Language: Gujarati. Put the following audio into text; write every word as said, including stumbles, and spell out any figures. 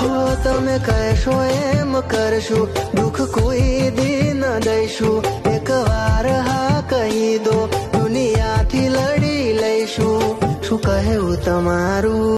તમે કહેશો એમ કરશું, દુઃખ કોઈ દી ન દઈશું. એક વાર હા કહી દો, દુનિયાથી લડી લઈશું. શું કહેવું તમારું?